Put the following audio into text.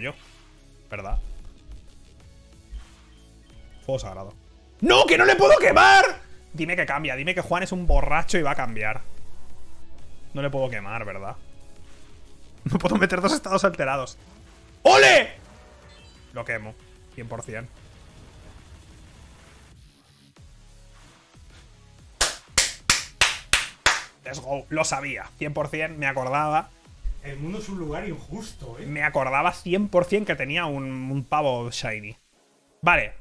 yo. ¿Verdad? Fuego sagrado. ¡No! ¡Que no le puedo quemar! Dime que cambia. Dime que Juan es un borracho y va a cambiar. No le puedo quemar, ¿verdad? No puedo meter dos estados alterados. ¡Ole! Lo quemo. 100%. Let's go. Lo sabía. 100%. Me acordaba. El mundo es un lugar injusto, ¿eh? Me acordaba 100% que tenía un pavo shiny. Vale.